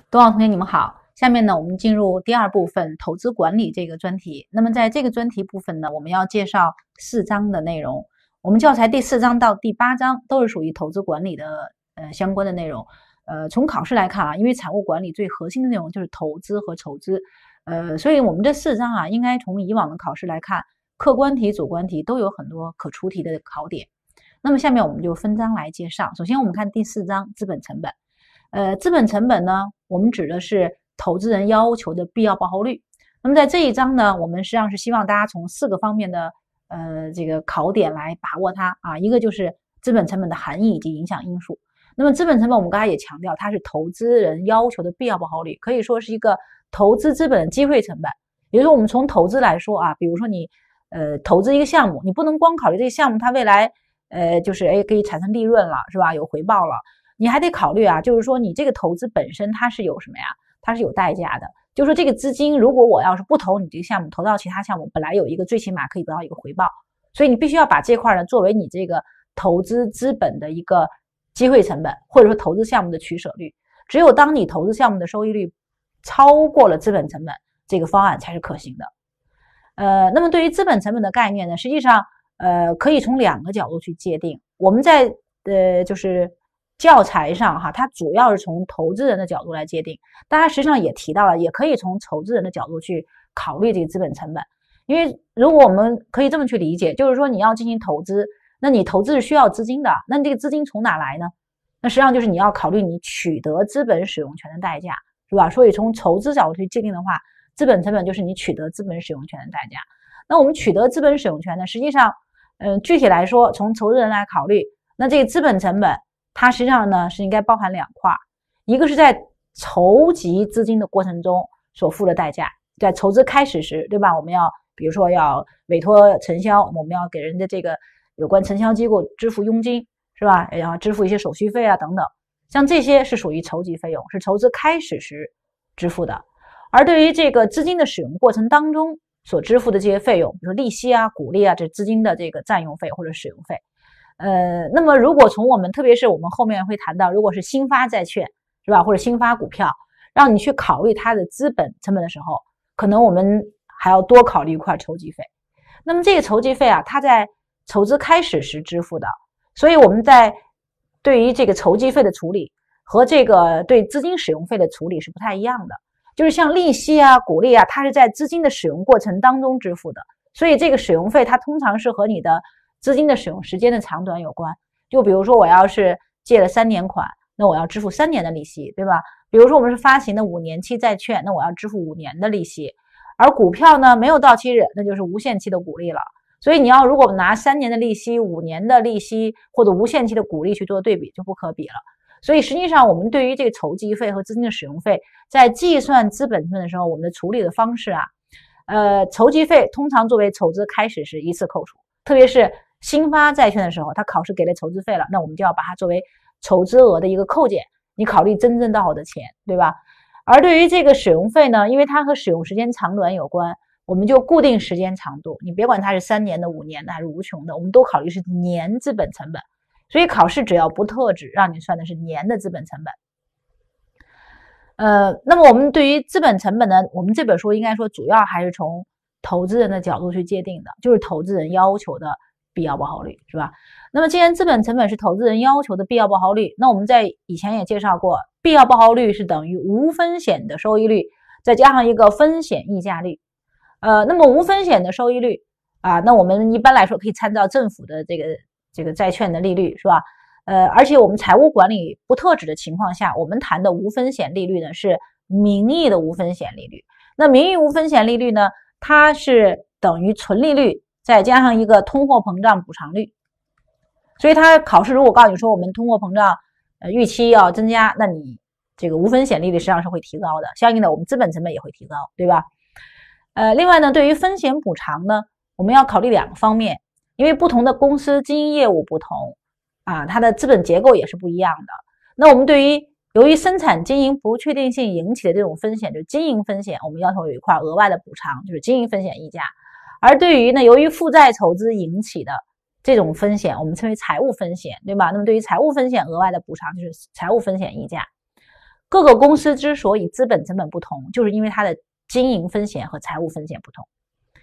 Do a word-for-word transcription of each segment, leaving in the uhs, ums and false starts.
多少同学你们好，下面呢我们进入第二部分投资管理这个专题。那么在这个专题部分呢，我们要介绍四章的内容。我们教材第四章到第八章都是属于投资管理的呃相关的内容。呃，从考试来看啊，因为财务管理最核心的内容就是投资和筹资，呃，所以我们这四章啊，应该从以往的考试来看，客观题、主观题都有很多可出题的考点。那么下面我们就分章来介绍。首先我们看第四章资本成本。呃，资本成本呢，我们指的是投资人要求的必要报酬率。那么在这一章呢，我们实际上是希望大家从四个方面的呃这个考点来把握它啊。一个就是资本成本的含义以及影响因素。那么资本成本我们刚才也强调，它是投资人要求的必要报酬率，可以说是一个投资资本的机会成本。也就是说，我们从投资来说啊，比如说你呃投资一个项目，你不能光考虑这个项目它未来呃就是哎可以产生利润了，是吧？有回报了。你还得考虑啊，就是说你这个投资本身它是有什么呀？它是有代价的。就是说这个资金，如果我要是不投你这个项目，投到其他项目，本来有一个最起码可以得到一个回报，所以你必须要把这块呢作为你这个投资资本的一个机会成本，或者说投资项目的取舍率。只有当你投资项目的收益率超过了资本成本，这个方案才是可行的。呃，那么对于资本成本的概念呢，实际上呃可以从两个角度去界定。我们在呃就是教材上哈，它主要是从投资人的角度来界定，大家实际上也提到了，也可以从投资人的角度去考虑这个资本成本。因为如果我们可以这么去理解，就是说你要进行投资，那你投资是需要资金的，那你这个资金从哪来呢？那实际上就是你要考虑你取得资本使用权的代价，是吧？所以从投资角度去界定的话，资本成本就是你取得资本使用权的代价。那我们取得资本使用权呢，实际上嗯、呃，具体来说，从投资人来考虑，那这个资本成本它实际上呢是应该包含两块，一个是在筹集资金的过程中所付的代价，在筹资开始时，对吧？我们要比如说要委托承销，我们要给人的这个有关承销机构支付佣金，是吧？然后支付一些手续费啊等等，像这些是属于筹集费用，是筹资开始时支付的。而对于这个资金的使用过程当中所支付的这些费用，比如说利息啊、股利啊，这资金的这个占用费或者使用费。呃，那么如果从我们特别是我们后面会谈到，如果是新发债券，是吧，或者新发股票，让你去考虑它的资本成本的时候，可能我们还要多考虑一块筹集费。那么这个筹集费啊，它在筹资开始时支付的，所以我们在对于这个筹集费的处理和这个对资金使用费的处理是不太一样的。就是像利息啊、股利啊，它是在资金的使用过程当中支付的，所以这个使用费它通常是和你的资金的使用时间的长短有关。就比如说我要是借了三年款，那我要支付三年的利息，对吧？比如说我们是发行的五年期债券，那我要支付五年的利息。而股票呢，没有到期日，那就是无限期的股利了。所以你要如果拿三年的利息、五年的利息或者无限期的股利去做对比，就不可比了。所以实际上我们对于这个筹集费和资金的使用费，在计算资本成本的时候，我们的处理的方式啊，呃，筹集费通常作为筹资开始时一次扣除，特别是新发债券的时候，它考试给了筹资费了，那我们就要把它作为筹资额的一个扣减，你考虑真正到手的钱，对吧？而对于这个使用费呢，因为它和使用时间长短有关，我们就固定时间长度，你别管它是三年的、五年的还是无穷的，我们都考虑是年资本成本。所以考试只要不特指，让你算的是年的资本成本。呃，那么我们对于资本成本呢，我们这本书应该说主要还是从投资人的角度去界定的，就是投资人要求的必要报酬率，是吧？那么既然资本成本是投资人要求的必要报酬率，那我们在以前也介绍过，必要报酬率是等于无风险的收益率再加上一个风险溢价率。呃，那么无风险的收益率啊，那我们一般来说可以参照政府的这个这个债券的利率，是吧？呃，而且我们财务管理不特指的情况下，我们谈的无风险利率呢是名义的无风险利率。那名义无风险利率呢，它是等于纯利率再加上一个通货膨胀补偿率。所以它考试如果告诉你说我们通货膨胀呃预期要增加，那你这个无风险利率实际上是会提高的，相应的我们资本成本也会提高，对吧？呃，另外呢，对于风险补偿呢，我们要考虑两个方面。因为不同的公司经营业务不同啊，它的资本结构也是不一样的。那我们对于由于生产经营不确定性引起的这种风险，就是经营风险，我们要求有一块额外的补偿，就是经营风险溢价。而对于呢，由于负债筹资引起的这种风险，我们称为财务风险，对吧？那么对于财务风险额外的补偿就是财务风险溢价。 各个公司之所以资本成本不同，就是因为它的经营风险和财务风险不同。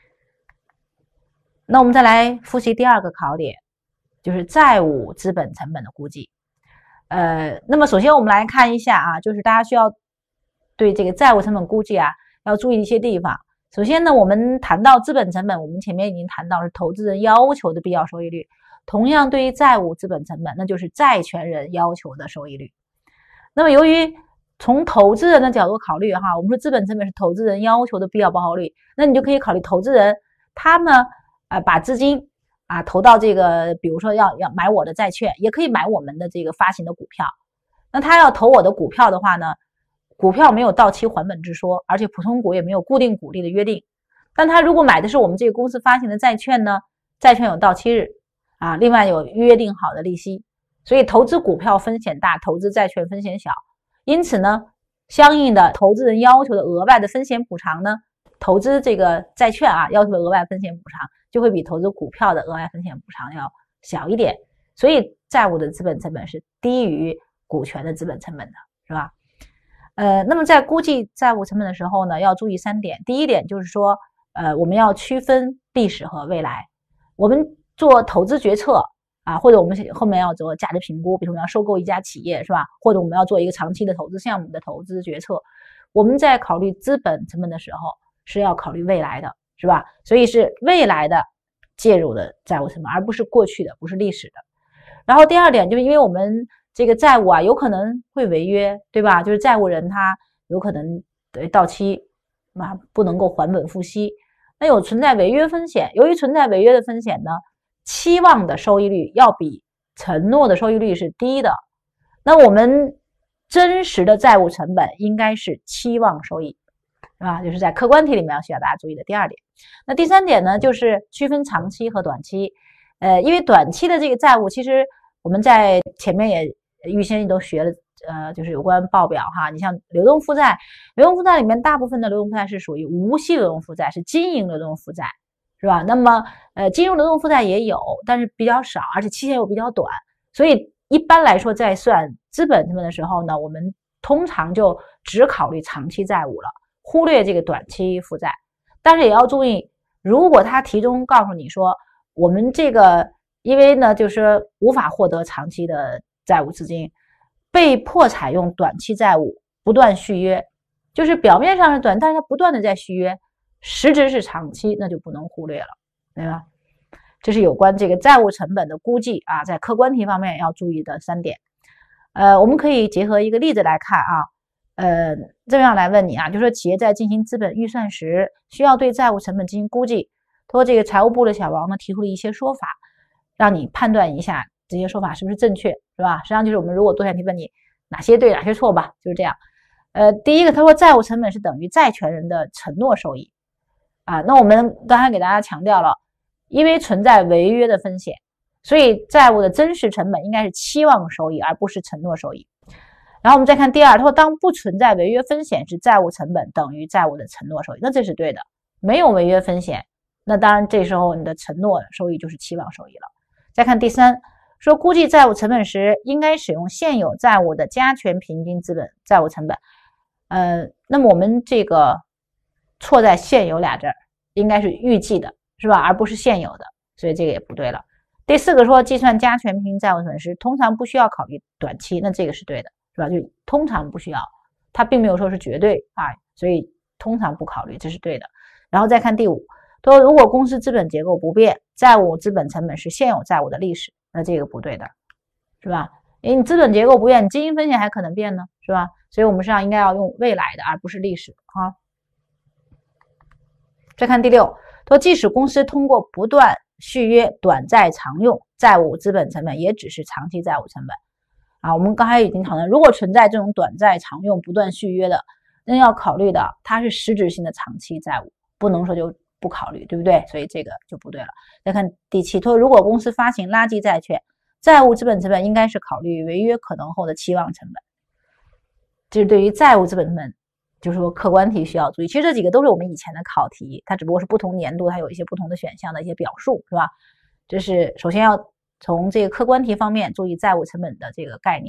那我们再来复习第二个考点，就是债务资本成本的估计。呃，那么首先我们来看一下啊，就是大家需要对这个债务成本估计啊要注意一些地方。首先呢，我们谈到资本成本，我们前面已经谈到是投资人要求的必要收益率。同样对于债务资本成本，那就是债权人要求的收益率。那么由于从投资人的角度考虑哈，我们说资本成本是投资人要求的必要报酬率，那你就可以考虑投资人他呢呃把资金啊投到这个，比如说要要买我的债券，也可以买我们的这个发行的股票。那他要投我的股票的话呢，股票没有到期还本之说，而且普通股也没有固定股利的约定。但他如果买的是我们这个公司发行的债券呢，债券有到期日啊，另外有约定好的利息，所以投资股票风险大，投资债券风险小。因此呢，相应的投资人要求的额外的风险补偿呢，投资这个债券啊要求的额外风险补偿就会比投资股票的额外风险补偿要小一点，所以债务的资本成本是低于股权的资本成本的，是吧？呃，那么在估计债务成本的时候呢，要注意三点。第一点就是说，呃，我们要区分历史和未来。我们做投资决策啊，或者我们后面要做价值评估，比如我们要收购一家企业，是吧？或者我们要做一个长期的投资项目的投资决策，我们在考虑资本成本的时候是要考虑未来的，是吧？所以是未来的介入的债务成本，而不是过去的，不是历史的。然后第二点就是因为我们这个债务啊有可能会违约，对吧？就是债务人他有可能到期啊不能够还本付息，那有存在违约风险。由于存在违约的风险呢，期望的收益率要比承诺的收益率是低的。那我们真实的债务成本应该是期望收益，是吧？就是在客观题里面要需要大家注意的第二点。那第三点呢，就是区分长期和短期。呃，因为短期的这个债务，其实我们在前面也预先都学了，呃，就是有关报表哈。你像流动负债，流动负债里面大部分的流动负债是属于无息流动负债，是经营流动负债，是吧？那么呃，金融流动负债也有，但是比较少，而且期限又比较短，所以一般来说在算资本成本的时候呢，我们通常就只考虑长期债务了，忽略这个短期负债。但是也要注意，如果他题中告诉你说我们这个因为呢就是无法获得长期的债务资金，被迫采用短期债务不断续约，就是表面上是短，但是它不断的在续约，实质是长期，那就不能忽略了，对吧？这是有关这个债务成本的估计啊，在客观题方面要注意的三点。呃，我们可以结合一个例子来看啊，呃，这样来问你啊，就是说企业在进行资本预算时，需要对债务成本进行估计。托这个财务部的小王呢提出了一些说法，让你判断一下这些说法是不是正确，是吧？实际上就是我们如果多选题问你哪些对哪些错吧，就是这样。呃，第一个他说债务成本是等于债权人的承诺收益啊，那我们刚才给大家强调了，因为存在违约的风险，所以债务的真实成本应该是期望收益而不是承诺收益。然后我们再看第二，他说当不存在违约风险时，债务成本等于债务的承诺收益，那这是对的，没有违约风险，那当然这时候你的承诺收益就是期望收益了。再看第三，说估计债务成本时应该使用现有债务的加权平均资本债务成本。呃，那么我们这个错在现有俩字儿，应该是预计的，是吧？而不是现有的，所以这个也不对了。第四个说计算加权平均债务成本时，通常不需要考虑短期，那这个是对的，是吧？就通常不需要，它并没有说是绝对啊，所以通常不考虑，这是对的。然后再看第五，说如果公司资本结构不变，债务资本成本是现有债务的历史，那这个不对的，是吧？因为你资本结构不变，你经营风险还可能变呢，是吧？所以我们实际上应该要用未来的，而不是历史啊。再看第六，说即使公司通过不断续约短债长用，债务资本成本也只是长期债务成本啊。我们刚才已经讨论，如果存在这种短债长用不断续约的，那要考虑的它是实质性的长期债务，不能说就不考虑，对不对？所以这个就不对了。再看第七，说如果公司发行垃圾债券，债务资本成本应该是考虑违约可能后的期望成本。这是对于债务资本成本，就是说客观题需要注意。其实这几个都是我们以前的考题，它只不过是不同年度它有一些不同的选项的一些表述，是吧？这是首先要从这个客观题方面注意债务成本的这个概念。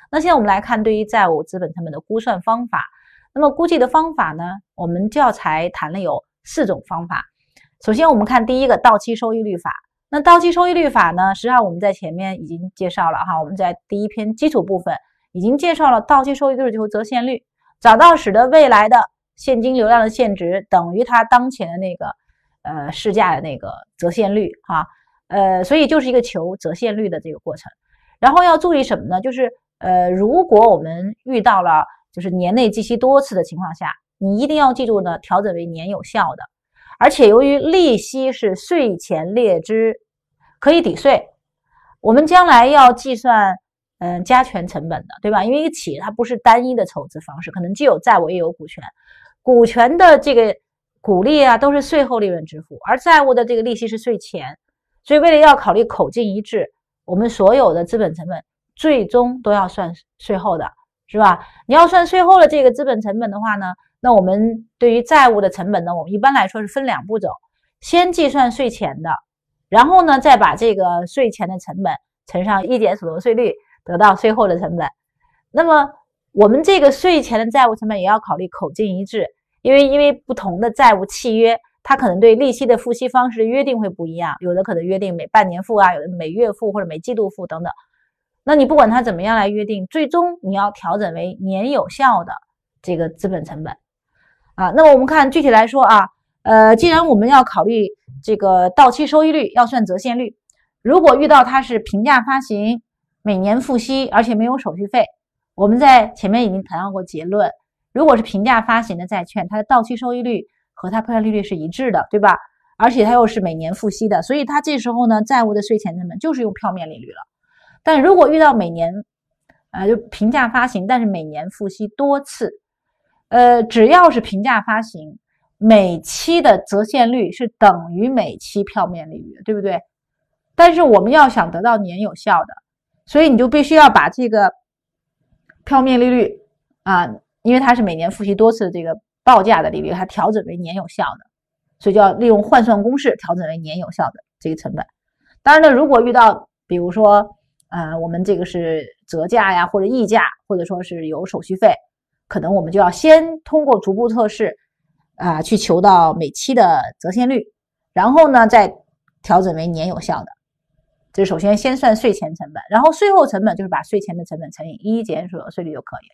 那现在我们来看对于债务资本成本的估算方法。那么估计的方法呢，我们教材谈了有四种方法。首先我们看第一个到期收益率法。那到期收益率法呢，实际上我们在前面已经介绍了哈，我们在第一篇基础部分已经介绍了到期收益率就是折现率，找到使得未来的现金流量的现值等于它当前的那个呃市价的那个折现率哈，呃，所以就是一个求折现率的这个过程。然后要注意什么呢？就是呃，如果我们遇到了就是年内计息多次的情况下，你一定要记住呢，调整为年有效的。而且由于利息是税前列支，可以抵税，我们将来要计算嗯加权成本的，对吧？因为一个企业它不是单一的筹资方式，可能既有债务也有股权，股权的这个股利啊都是税后利润支付，而债务的这个利息是税前，所以为了要考虑口径一致，我们所有的资本成本最终都要算税后的，是吧？你要算税后的这个资本成本的话呢，那我们对于债务的成本呢，我们一般来说是分两步走，先计算税前的，然后呢再把这个税前的成本乘上一减所得税率，得到税后的成本。那么我们这个税前的债务成本也要考虑口径一致，因为因为不同的债务契约，它可能对利息的付息方式的约定会不一样，有的可能约定每半年付啊，有的每月付或者每季度付等等。那你不管它怎么样来约定，最终你要调整为年有效的这个资本成本啊。那么我们看具体来说啊，呃，既然我们要考虑这个到期收益率，要算折现率，如果遇到它是平价发行，每年付息，而且没有手续费，我们在前面已经谈到过结论，如果是平价发行的债券，它的到期收益率和它票面利率是一致的，对吧？而且它又是每年付息的，所以它这时候呢，债务的税前成本就是用票面利率了。但如果遇到每年呃就平价发行，但是每年付息多次，呃只要是平价发行，每期的折现率是等于每期票面利率，对不对？但是我们要想得到年有效的，所以你就必须要把这个票面利率啊，因为它是每年付息多次的这个报价的利率，它调整为年有效的，所以就要利用换算公式调整为年有效的这个成本。当然呢，如果遇到比如说呃，我们这个是折价呀，或者溢价，或者说是有手续费，可能我们就要先通过逐步测试啊、呃，去求到每期的折现率，然后呢再调整为年有效的。这首先先算税前成本，然后税后成本就是把税前的成本乘以一减所得税率就可以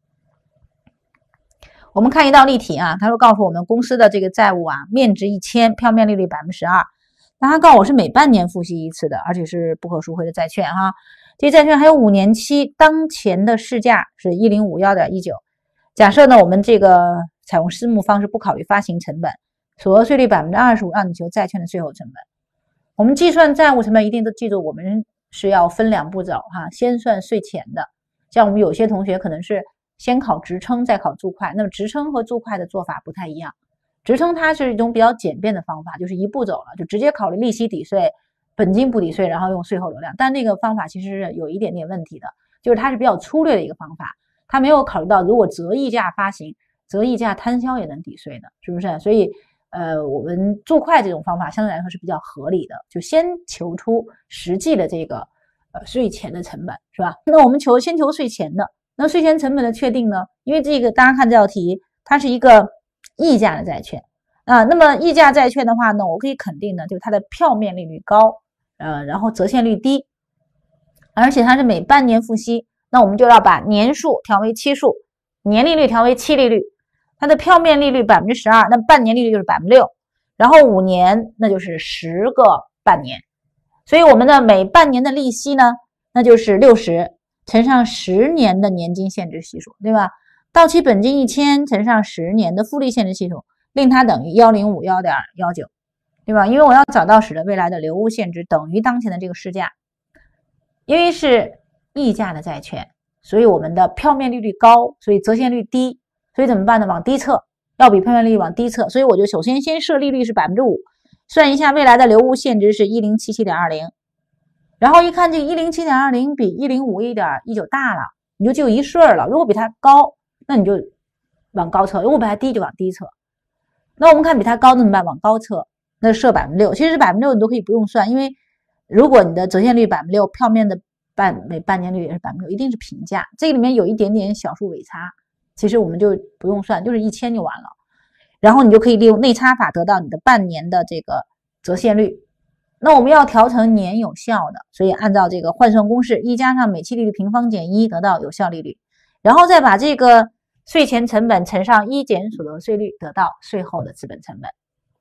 了。我们看一道例题啊，他说告诉我们公司的这个债务啊，面值一千，票面利率百分之十二。那他告诉我是每半年付息一次的，而且是不可赎回的债券哈。这债券还有五年期，当前的市价是一零五一点一九。假设呢，我们这个采用私募方式不考虑发行成本，所得税率百分之二十五，让你求债券的税后成本。我们计算债务成本一定都记住，我们是要分两步走哈，先算税前的。像我们有些同学可能是先考职称再考注会，那么职称和注会的做法不太一样。职称它是一种比较简便的方法，就是一步走了，就直接考虑利息抵税，本金不抵税，然后用税后流量。但那个方法其实是有一点点问题的，就是它是比较粗略的一个方法，它没有考虑到如果折溢价发行，折溢价摊销也能抵税的，是不是？所以呃，我们注会这种方法相对来说是比较合理的，就先求出实际的这个呃税前的成本，是吧？那我们求先求税前的，那税前成本的确定呢？因为这个大家看这道题，它是一个溢价的债券啊，那么溢价债券的话呢，我可以肯定呢，就是它的票面利率高，呃，然后折现率低，而且它是每半年付息，那我们就要把年数调为期数，年利率调为期利率。它的票面利率百分之十二，那半年利率就是百分之六，然后五年那就是十个半年，所以我们的每半年的利息呢，那就是六十乘上十年的年金现值系数，对吧？到期本金一千乘上十年的复利现值系数，令它等于一零五一点一九，对吧？因为我要找到使得未来的流物现值等于当前的这个市价，因为是溢价的债券，所以我们的票面利率高，所以折现率低。所以怎么办呢？往低测，要比票面利率往低测。所以我就首先先设利率是 百分之五， 算一下未来的流物现值是 一零七七点二零， 然后一看这个 一零七七点二零 比一零五一点一九大了，你就只有一顺了。如果比它高，那你就往高测，如果比它低就往低测。那我们看比它高怎么办？往高测，那设 百分之六， 其实 百分之六 你都可以不用算，因为如果你的折现率 百分之六， 票面的半每半年率也是百分之六，一定是平价。这里面有一点点小数尾差，其实我们就不用算，就是一千就完了。然后你就可以利用内差法得到你的半年的这个折现率。那我们要调成年有效的，所以按照这个换算公式，一加上每期利率平方减一得到有效利率，然后再把这个税前成本乘上一减所得税率，得到税后的资本成本。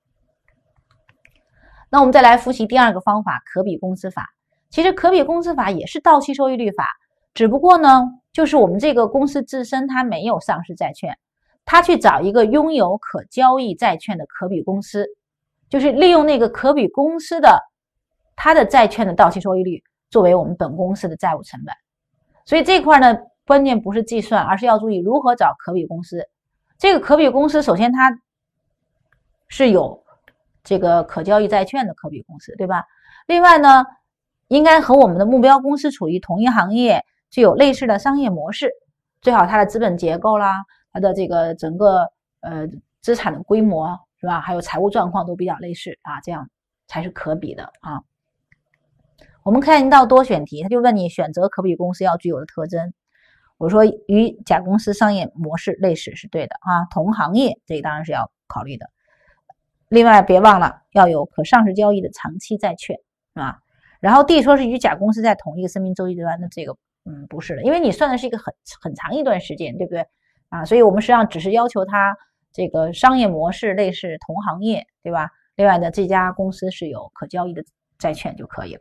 那我们再来复习第二个方法，可比公司法。其实可比公司法也是到期收益率法，只不过呢，就是我们这个公司自身它没有上市债券，它去找一个拥有可交易债券的可比公司，就是利用那个可比公司的它的债券的到期收益率作为我们本公司的债务成本。所以这块呢，关键不是计算，而是要注意如何找可比公司。这个可比公司首先它是有这个可交易债券的可比公司，对吧？另外呢，应该和我们的目标公司处于同一行业，具有类似的商业模式，最好它的资本结构啦，它的这个整个呃资产的规模是吧，还有财务状况都比较类似啊，这样才是可比的啊。我们看到多选题，他就问你选择可比公司要具有的特征。我说与甲公司商业模式类似是对的啊，同行业这当然是要考虑的。另外别忘了要有可上市交易的长期债券啊。然后 D 说是与甲公司在同一个生命周期阶段，那这个嗯不是的，因为你算的是一个很很长一段时间，对不对啊？所以我们实际上只是要求它这个商业模式类似同行业，对吧？另外呢，这家公司是有可交易的债券就可以了。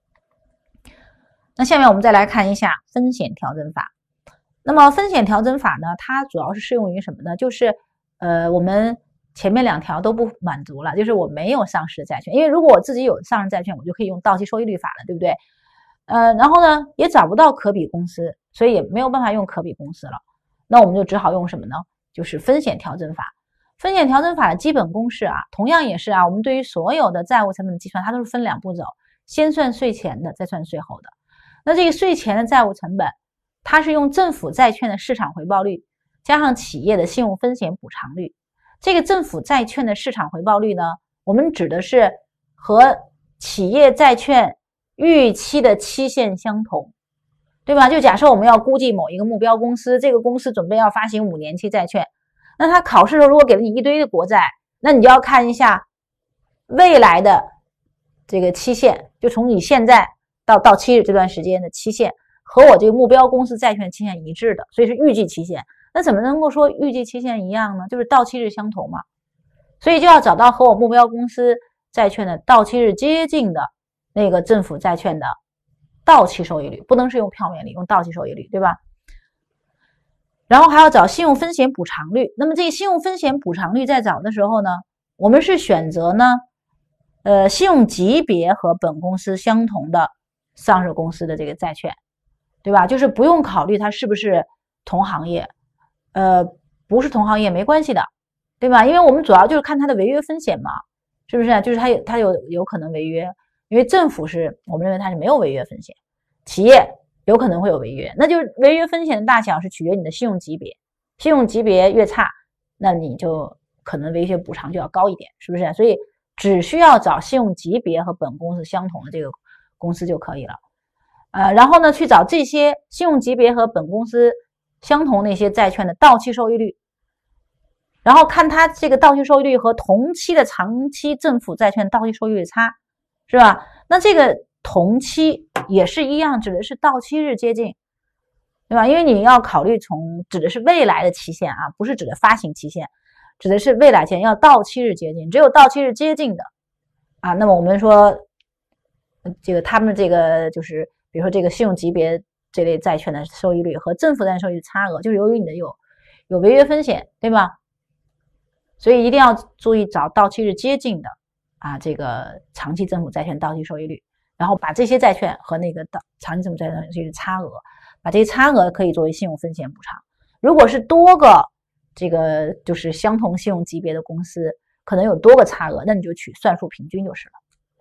那下面我们再来看一下风险调整法。那么风险调整法呢，它主要是适用于什么呢？就是呃我们前面两条都不满足了，就是我没有上市的债券，因为如果我自己有上市债券，我就可以用到期收益率法了，对不对？呃，然后呢，也找不到可比公司，所以也没有办法用可比公司了。那我们就只好用什么呢？就是风险调整法。风险调整法的基本公式啊，同样也是啊，我们对于所有的债务成本的计算，它都是分两步走，先算税前的，再算税后的。那这个税前的债务成本，它是用政府债券的市场回报率加上企业的信用风险补偿率。这个政府债券的市场回报率呢，我们指的是和企业债券预期的期限相同，对吧？就假设我们要估计某一个目标公司，这个公司准备要发行五年期债券，那他考试的时候如果给了你一堆的国债，那你就要看一下未来的这个期限，就从你现在到到期日这段时间的期限和我这个目标公司债券期限一致的，所以是预计期限。那怎么能够说预计期限一样呢？就是到期日相同嘛，所以就要找到和我目标公司债券的到期日接近的那个政府债券的到期收益率，不能是用票面率，用到期收益率，对吧？然后还要找信用风险补偿率。那么这个信用风险补偿率在找的时候呢，我们是选择呢，呃，信用级别和本公司相同的上市公司的这个债券，对吧？就是不用考虑它是不是同行业，呃，不是同行业没关系的，对吧？因为我们主要就是看它的违约风险嘛，是不是？就是它有它有有可能违约，因为政府是我们认为它是没有违约风险，企业有可能会有违约，那就是违约风险的大小是取决于你的信用级别，信用级别越差，那你就可能违约补偿就要高一点，是不是？所以只需要找信用级别和本公司相同的这个公司就可以了。呃，然后呢，去找这些信用级别和本公司相同那些债券的到期收益率，然后看它这个到期收益率和同期的长期政府债券到期收益率差，是吧？那这个同期也是一样，指的是到期日接近，对吧？因为你要考虑从指的是未来的期限啊，不是指的发行期限，指的是未来期限要到期日接近，只有到期日接近的啊，那么我们说这个他们这个就是比如说这个信用级别这类债券的收益率和政府债券收益率差额，就是由于你的有有违约风险，对吧？所以一定要注意找到期日接近的啊这个长期政府债券到期收益率，然后把这些债券和那个到长期政府债券收益率差额，把这些差额可以作为信用风险补偿。如果是多个这个就是相同信用级别的公司，可能有多个差额，那你就取算数平均就是了。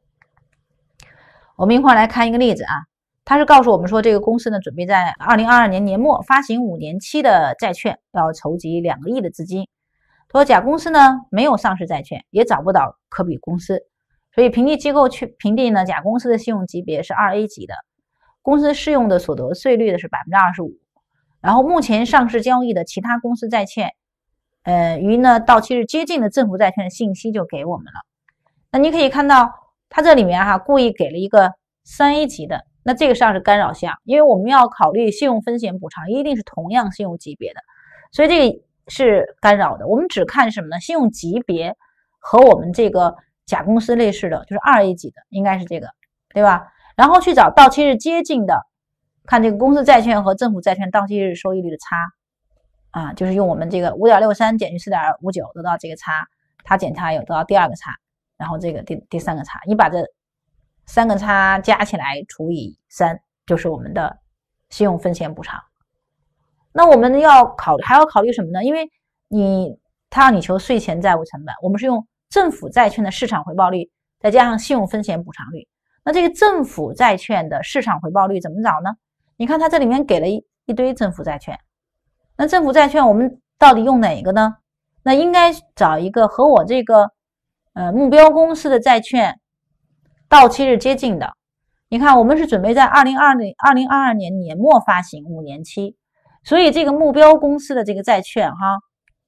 我们一块来看一个例子啊，他是告诉我们说，这个公司呢准备在二零二二年年末发行五年期的债券，要筹集两个亿的资金。说甲公司呢没有上市债券，也找不到可比公司，所以评级机构去评定呢甲公司的信用级别是 二 A 级的， 公司适用的所得税率的是 百分之二十五， 然后目前上市交易的其他公司债券呃，与呢到期日接近的政府债券的信息就给我们了。那你可以看到它这里面哈、啊、故意给了一个三 A 级的，那这个实际上是干扰项，因为我们要考虑信用风险补偿一定是同样信用级别的，所以这个是干扰的。我们只看什么呢？信用级别和我们这个甲公司类似的就是二 A 级的，应该是这个，对吧？然后去找到期日接近的，看这个公司债券和政府债券到期日收益率的差啊，就是用我们这个 五点六三 减去 四点五九 得到这个差，它减差有得到第二个差，然后这个第第三个差，你把这三个差加起来除以三，就是我们的信用风险补偿。那我们要考还要考虑什么呢？因为你他让你求税前债务成本，我们是用政府债券的市场回报率再加上信用风险补偿率。那这个政府债券的市场回报率怎么找呢？你看它这里面给了一一堆政府债券，那政府债券我们到底用哪一个呢？那应该找一个和我这个呃目标公司的债券到期日接近的。你看我们是准备在二零二二年年末发行五年期，所以这个目标公司的这个债券哈，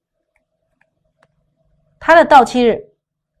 它的到期日，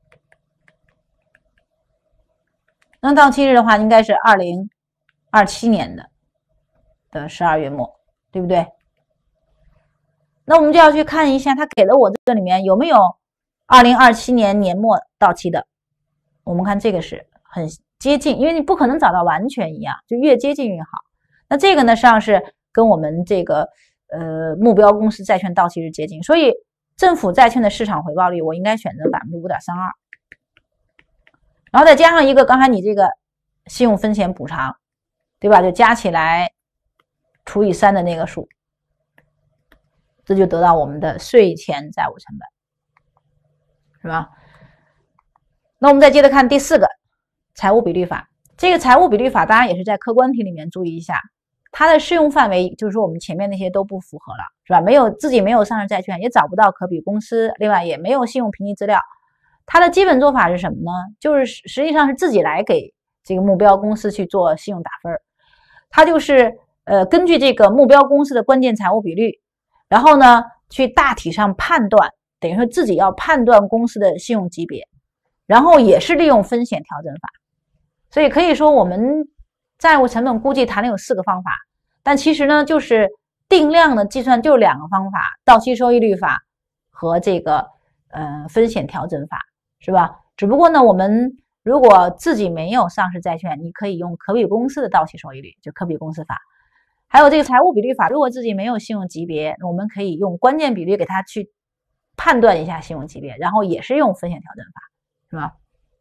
那到期日的话应该是二零二七年的的十二月末，对不对？那我们就要去看一下它给了我这里面有没有二零二七年年末到期的。我们看这个是很接近，因为你不可能找到完全一样，就越接近越好。那这个呢实际上是跟我们这个呃目标公司债券到期日接近，所以政府债券的市场回报率我应该选择 百分之五点三二， 然后再加上一个刚才你这个信用风险补偿，对吧？就加起来除以三的那个数，这就得到我们的税前债务成本，是吧？那我们再接着看第四个财务比率法。这个财务比率法当然也是在客观题里面注意一下，它的适用范围就是说我们前面那些都不符合了，是吧？没有自己没有上市债券，也找不到可比公司，另外也没有信用评级资料。它的基本做法是什么呢？就是实际上是自己来给这个目标公司去做信用打分。它就是呃根据这个目标公司的关键财务比率，然后呢去大体上判断，等于说自己要判断公司的信用级别，然后也是利用风险调整法。所以可以说我们债务成本估计谈了有四个方法，但其实呢就是定量的计算就两个方法，到期收益率法和这个呃风险调整法，是吧？只不过呢我们如果自己没有上市债券，你可以用可比公司的到期收益率，就可比公司法。还有这个财务比率法，如果自己没有信用级别，我们可以用关键比率给它去判断一下信用级别，然后也是用风险调整法，是吧？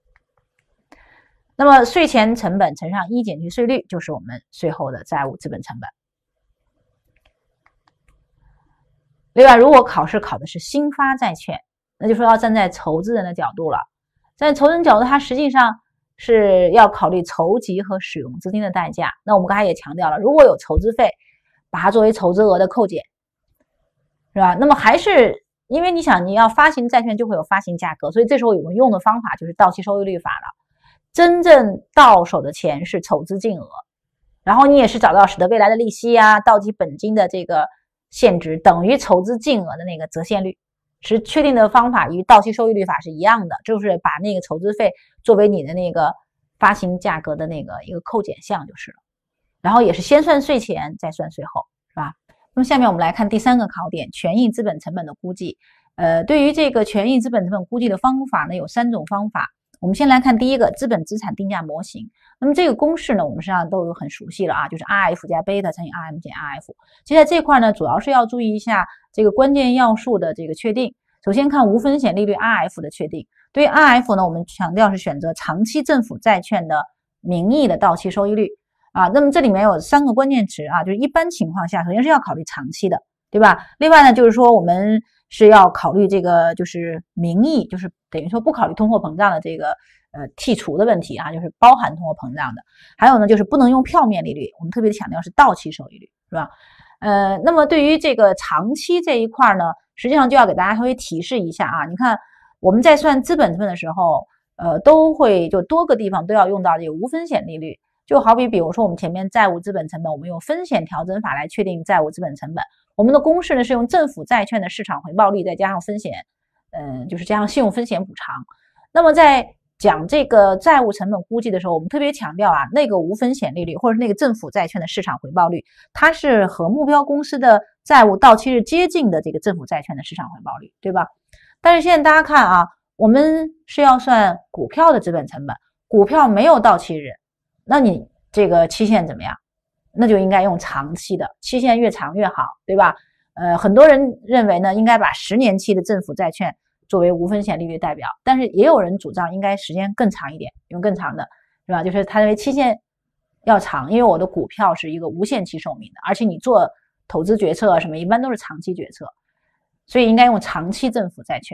那么税前成本乘上一减去税率，就是我们税后的债务资本成本。另外，如果考试考的是新发债券，那就说要站在筹资人的角度了。在筹资人角度，它实际上是要考虑筹集和使用资金的代价。那我们刚才也强调了，如果有筹资费，把它作为筹资额的扣减，是吧？那么还是因为你想你要发行债券就会有发行价格，所以这时候我们用的方法就是到期收益率法了。真正到手的钱是筹资净额，然后你也是找到使得未来的利息啊、到期本金的这个现值等于筹资净额的那个折现率，是确定的方法与到期收益率法是一样的，就是把那个筹资费作为你的那个发行价格的那个一个扣减项就是了。然后也是先算税前再算税后，是吧？那么下面我们来看第三个考点，权益资本成本的估计。呃，对于这个权益资本成本估计的方法呢，有三种方法。我们先来看第一个资本资产定价模型。那么这个公式呢，我们实际上都有很熟悉了啊，就是 R F 加贝塔乘以 R M 减 R F。其实在这块呢，主要是要注意一下这个关键要素的这个确定。首先看无风险利率 R F 的确定。对于 R F 呢，我们强调是选择长期政府债券的名义的到期收益率啊。那么这里面有三个关键词啊，就是一般情况下，首先是要考虑长期的，对吧？另外呢，就是说我们是要考虑这个就是名义，就是等于说不考虑通货膨胀的这个呃剔除的问题啊，就是包含通货膨胀的。还有呢，就是不能用票面利率，我们特别强调是到期收益率，是吧？呃，那么对于这个长期这一块呢，实际上就要给大家稍微提示一下啊。你看我们在算资本成本的时候，呃，都会就多个地方都要用到这个无风险利率。 就好比比如说我们前面债务资本成本，我们用风险调整法来确定债务资本成本，我们的公式呢是用政府债券的市场回报率再加上风险，嗯、呃，就是加上信用风险补偿。那么在讲这个债务成本估计的时候，我们特别强调啊，那个无风险利率或者是那个政府债券的市场回报率，它是和目标公司的债务到期日接近的这个政府债券的市场回报率，对吧？但是现在大家看啊，我们是要算股票的资本成本，股票没有到期日，那你这个期限怎么样？那就应该用长期的，期限越长越好，对吧？呃，很多人认为呢，应该把十年期的政府债券作为无风险利率代表，但是也有人主张应该时间更长一点，用更长的，是吧？就是他认为期限要长，因为我的股票是一个无限期寿命的，而且你做投资决策什么一般都是长期决策，所以应该用长期政府债券。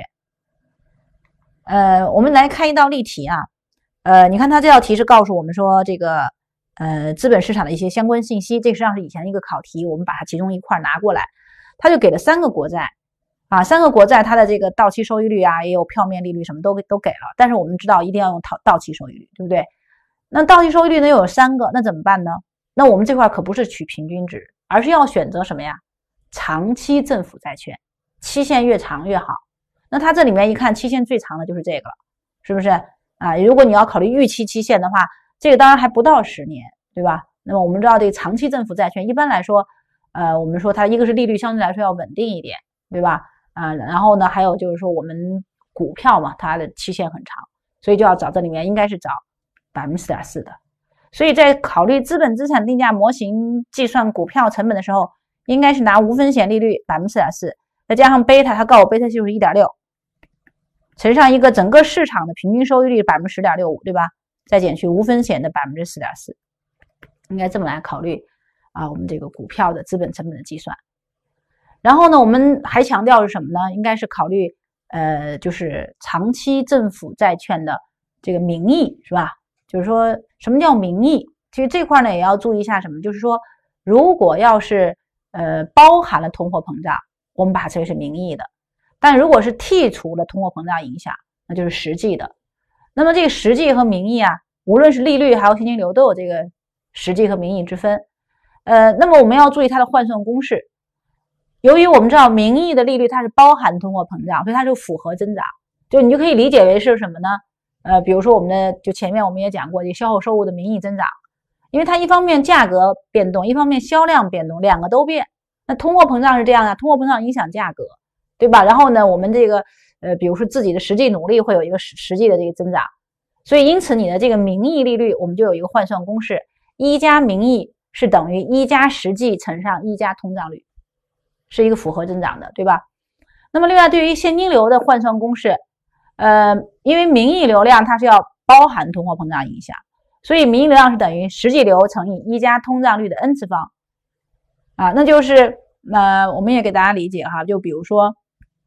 呃，我们来看一道例题啊，呃，你看它这道题是告诉我们说这个呃资本市场的一些相关信息，这实际上是以前一个考题，我们把它其中一块拿过来，它就给了三个国债。啊，三个国债它的这个到期收益率啊，也有票面利率什么都都给了，但是我们知道一定要用到到期收益率，对不对？那到期收益率呢有三个，那怎么办呢？那我们这块可不是取平均值，而是要选择什么呀？长期政府债券，期限越长越好。那它这里面一看，期限最长的就是这个了，是不是啊？如果你要考虑预期期限的话，这个当然还不到十年，对吧？那么我们知道这个长期政府债券一般来说，呃，我们说它一个是利率相对来说要稳定一点，对吧？啊，然后呢，还有就是说我们股票嘛，它的期限很长，所以就要找这里面应该是找 百分之四点四 的。所以在考虑资本资产定价模型计算股票成本的时候，应该是拿无风险利率 百分之四点四， 再加上贝塔，它告诉我贝塔系数是 一点六， 乘上一个整个市场的平均收益率 百分之十点六五， 对吧？再减去无风险的 百分之四点四， 应该这么来考虑啊，我们这个股票的资本成本的计算。然后呢，我们还强调是什么呢？应该是考虑呃，就是长期政府债券的这个名义，是吧？就是说什么叫名义？其实这块呢也要注意一下什么，就是说如果要是呃包含了通货膨胀，我们把它称为是名义的；但如果是剔除了通货膨胀影响，那就是实际的。那么这个实际和名义啊，无论是利率还有现金流都有这个实际和名义之分。呃，那么我们要注意它的换算公式。由于我们知道名义的利率它是包含通货膨胀，所以它就复合增长，就你就可以理解为是什么呢？呃，比如说我们的就前面我们也讲过，这销售收入的名义增长，因为它一方面价格变动，一方面销量变动，两个都变。那通货膨胀是这样的，通货膨胀影响价格，对吧？然后呢，我们这个呃，比如说自己的实际努力会有一个实实际的这个增长，所以因此你的这个名义利率我们就有一个换算公式，一加名义是等于一加实际乘上一加通胀率。是一个复合增长的，对吧？那么另外对于现金流的换算公式，呃，因为名义流量它是要包含通货膨胀影响，所以名义流量是等于实际流乘以一加通胀率的 n 次方啊，那就是呃，我们也给大家理解哈，就比如说，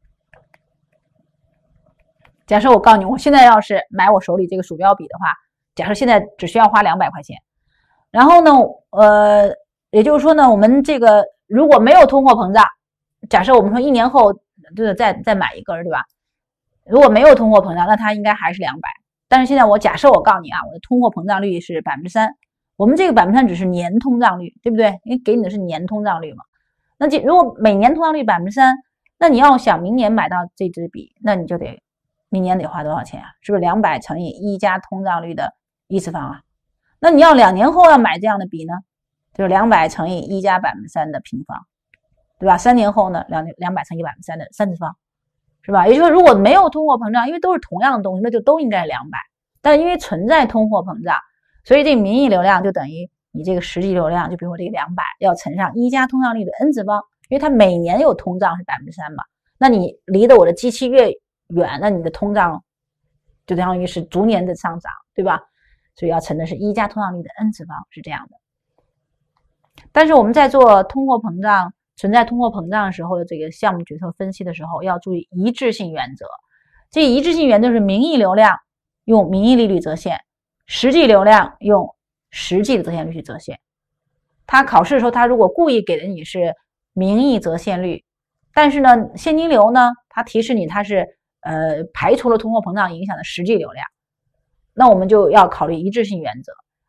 假设我告诉你，我现在要是买我手里这个鼠标笔的话，假设现在只需要花两百块钱，然后呢，呃，也就是说呢，我们这个如果没有通货膨胀，假设我们说一年后就是再再买一根，对吧？如果没有通货膨胀，那它应该还是两百。但是现在我假设我告诉你啊，我的通货膨胀率是 百分之三， 我们这个 百分之三 只是年通胀率，对不对？因为给你的是年通胀率嘛。那这如果每年通胀率 百分之三， 那你要想明年买到这支笔，那你就得明年得花多少钱啊？是不是两百乘以一加通胀率的一次方啊？那你要两年后要买这样的笔呢，就是两百乘以一加 百分之三 的平方，对吧？三年后呢，两两百乘以 百分之三 的三次方，是吧？也就是说，如果没有通货膨胀，因为都是同样的东西，那就都应该是两百。但因为存在通货膨胀，所以这个名义流量就等于你这个实际流量，就比如说这个两百要乘上一加通胀率的 n 次方，因为它每年有通胀是 百分之三 嘛。那你离的我的机器越远，那你的通胀就相当于是逐年的上涨，对吧？所以要乘的是一加通胀率的 n 次方，是这样的。但是我们在做通货膨胀存在通货膨胀的时候的这个项目决策分析的时候，要注意一致性原则。这一致性原则是名义流量用名义利率折现，实际流量用实际的折现率去折现。他考试的时候，他如果故意给的你是名义折现率，但是呢现金流呢，他提示你它是呃排除了通货膨胀影响的实际流量，那我们就要考虑一致性原则。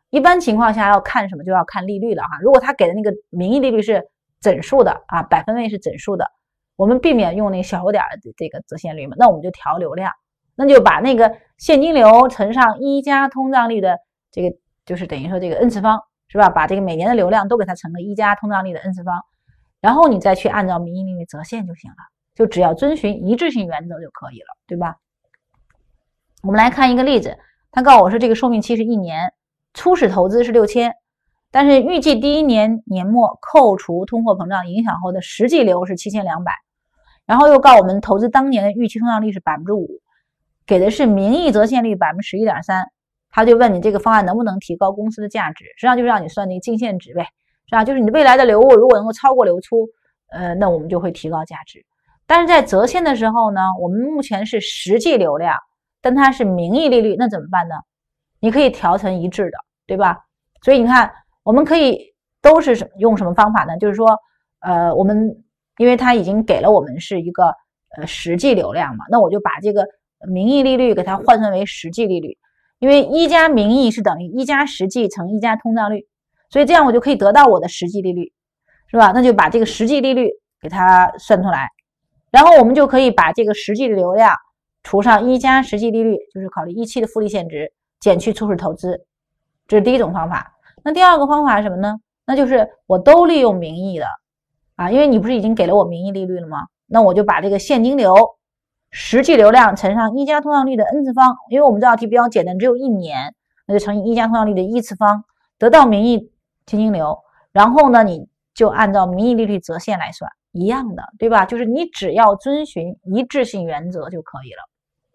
一般情况下要看什么，就要看利率了哈。如果他给的那个名义利率是整数的啊，百分位是整数的，我们避免用那小数点的这个折现率嘛，那我们就调流量，那就把那个现金流乘上一加通胀率的这个，就是等于说这个 n 次方，是吧？把这个每年的流量都给它乘个一加通胀率的 n 次方，然后你再去按照名义利率折现就行了，就只要遵循一致性原则就可以了，对吧？我们来看一个例子，他告诉我是这个寿命期是一年，初始投资是六千，但是预计第一年年末扣除通货膨胀影响后的实际流是七千两百，然后又告我们投资当年的预期通胀率是 百分之五， 给的是名义折现率 百分之十一点三， 他就问你这个方案能不能提高公司的价值，实际上就是让你算那个净现值呗，是吧？就是你未来的流入如果能够超过流出，呃，那我们就会提高价值。但是在折现的时候呢，我们目前是实际流量，但它是名义利率，那怎么办呢？你可以调成一致的，对吧？所以你看，我们可以都是用什么方法呢？就是说，呃，我们因为它已经给了我们是一个呃实际流量嘛，那我就把这个名义利率给它换算为实际利率，因为一加名义是等于一加实际乘一加通胀率，所以这样我就可以得到我的实际利率，是吧？那就把这个实际利率给它算出来，然后我们就可以把这个实际的流量除上一加实际利率，就是考虑一期的复利现值，减去初始投资，这是第一种方法。那第二个方法是什么呢？那就是我都利用名义的啊，因为你不是已经给了我名义利率了吗？那我就把这个现金流实际流量乘上一加通胀率的 n 次方，因为我们这道题比较简单，只有一年，那就乘以一加通胀率的一次方，得到名义现金流，然后呢，你就按照名义利率折现来算，一样的，对吧？就是你只要遵循一致性原则就可以了。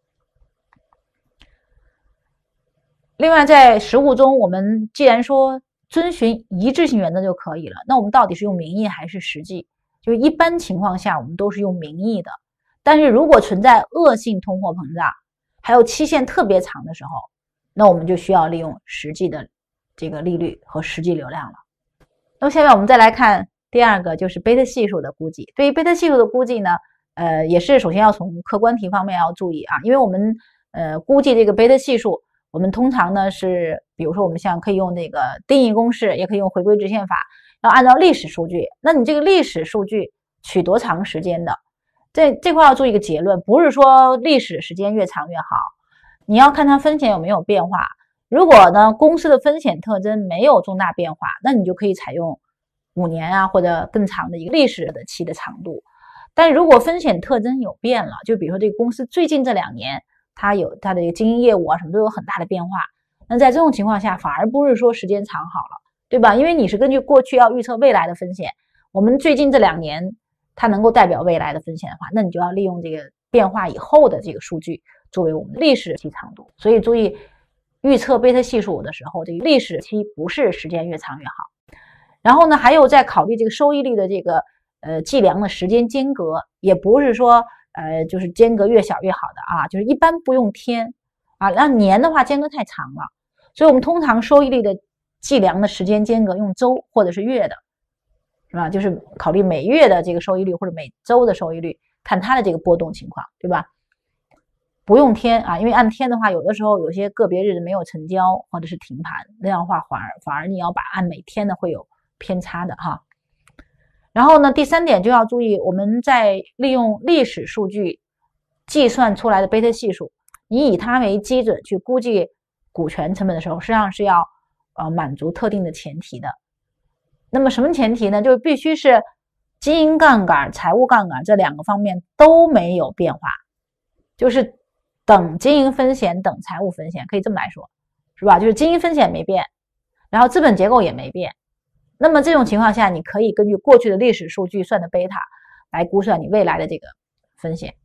另外，在实务中，我们既然说遵循一致性原则就可以了，那我们到底是用名义还是实际？就是一般情况下，我们都是用名义的。但是如果存在恶性通货膨胀，还有期限特别长的时候，那我们就需要利用实际的这个利率和实际流量了。那么下面我们再来看第二个，就是贝塔系数的估计。对于贝塔系数的估计呢，呃，也是首先要从客观题方面要注意啊，因为我们呃估计这个贝塔系数。我们通常呢是，比如说我们像可以用这个定义公式，也可以用回归直线法，要按照历史数据。那你这个历史数据取多长时间的？这这块要做一个结论，不是说历史时间越长越好，你要看它风险有没有变化。如果呢公司的风险特征没有重大变化，那你就可以采用五年啊或者更长的一个历史的期的长度。但如果风险特征有变了，就比如说这个公司最近这两年。它有它的经营业务啊，什么都有很大的变化。那在这种情况下，反而不是说时间长好了，对吧？因为你是根据过去要预测未来的风险，我们最近这两年它能够代表未来的风险的话，那你就要利用这个变化以后的这个数据作为我们的历史期长度。所以注意，预测贝塔系数的时候，这个历史期不是时间越长越好。然后呢，还有在考虑这个收益率的这个呃计量的时间间隔，也不是说。呃，就是间隔越小越好的啊，就是一般不用天啊，那年的话间隔太长了，所以我们通常收益率的计量的时间间隔用周或者是月的，是吧？就是考虑每月的这个收益率或者每周的收益率，看它的这个波动情况，对吧？不用天啊，因为按天的话，有的时候有些个别日子没有成交或者是停盘，那样的话反而反而你要把按每天的会有偏差的哈。然后呢，第三点就要注意，我们在利用历史数据计算出来的贝塔系数，你以它为基准去估计股权成本的时候，实际上是要呃满足特定的前提的。那么什么前提呢？就是必须是经营杠杆、财务杠杆这两个方面都没有变化，就是等经营风险等财务风险，可以这么来说，是吧？就是经营风险没变，然后资本结构也没变。那么这种情况下，你可以根据过去的历史数据算的贝塔来估算你未来的这个风险。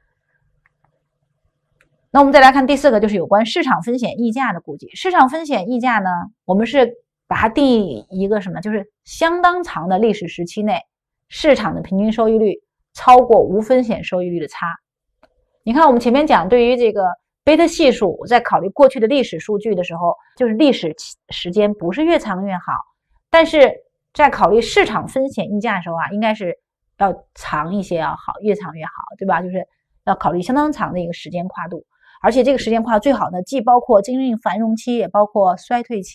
那我们再来看第四个，就是有关市场风险溢价的估计。市场风险溢价呢，我们是把它定义一个什么？就是相当长的历史时期内，市场的平均收益率超过无风险收益率的差。你看我们前面讲，对于这个贝塔系数，在考虑过去的历史数据的时候，就是历史时间不是越长越好。但是在考虑市场风险溢价的时候啊，应该是要长一些要好，越长越好，对吧？就是要考虑相当长的一个时间跨度，而且这个时间跨度最好呢，既包括经济繁荣期，也包括衰退期，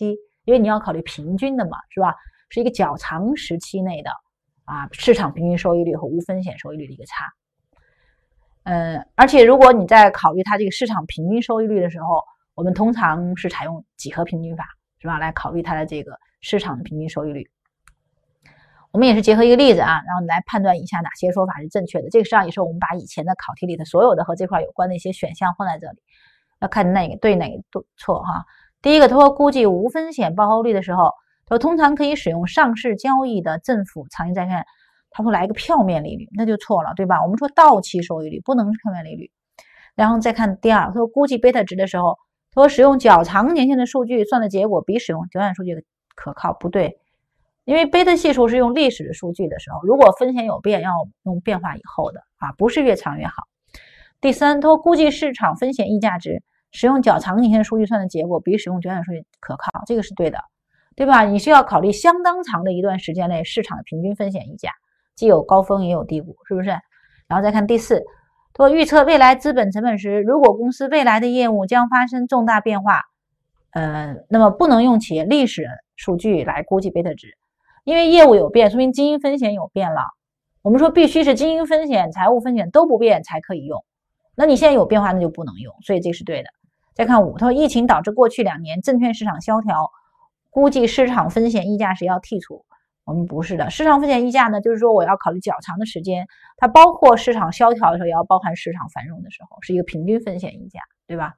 因为你要考虑平均的嘛，是吧？是一个较长时期内的啊市场平均收益率和无风险收益率的一个差。呃，而且如果你在考虑它这个市场平均收益率的时候，我们通常是采用几何平均法，是吧？来考虑它的这个市场的平均收益率。我们也是结合一个例子啊，然后来判断一下哪些说法是正确的。这个实际上也是我们把以前的考题里的所有的和这块有关的一些选项放在这里，要看哪个对哪个错哈。第一个，他说估计无风险报酬率的时候，他说通常可以使用上市交易的政府长期债券，他会来一个票面利率，那就错了，对吧？我们说到期收益率不能是票面利率。然后再看第二，他说估计贝塔值的时候，他说使用较长年限的数据算的结果比使用短数据可靠，不对。因为贝塔系数是用历史的数据的时候，如果风险有变，要用变化以后的啊，不是越长越好。第三，他说估计市场风险溢价值，使用较长年限的数据算的结果比使用短数据可靠，这个是对的，对吧？你需要考虑相当长的一段时间内市场的平均风险溢价，既有高峰也有低谷，是不是？然后再看第四，他说预测未来资本成本时，如果公司未来的业务将发生重大变化，呃，那么不能用企业历史数据来估计贝塔值。因为业务有变，说明经营风险有变了。我们说必须是经营风险、财务风险都不变才可以用。那你现在有变化，那就不能用，所以这是对的。再看五，他说疫情导致过去两年证券市场萧条，估计市场风险溢价时要剔除。我们不是的，市场风险溢价呢，就是说我要考虑较长的时间，它包括市场萧条的时候，也要包含市场繁荣的时候，是一个平均风险溢价，对吧？